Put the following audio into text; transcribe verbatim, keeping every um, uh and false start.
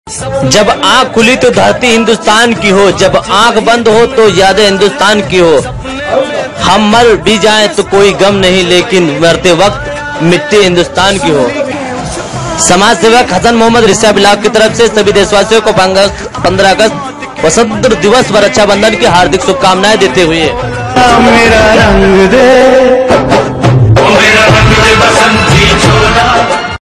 जब आंख खुली तो धरती हिंदुस्तान की हो, जब आंख बंद हो तो यादें हिंदुस्तान की हो। हम मर भी जाएं तो कोई गम नहीं, लेकिन मरते वक्त मिट्टी हिंदुस्तान की हो। समाज सेवक हसन मोहम्मद रिसा ब्लॉक की तरफ से सभी देशवासियों को पंद्रह अगस्त वसंत दिवस व रक्षाबंधन की हार्दिक शुभकामनाएं देते हुए मेरा रंग दे, मेरा रंग दे बसंती छोड़ा।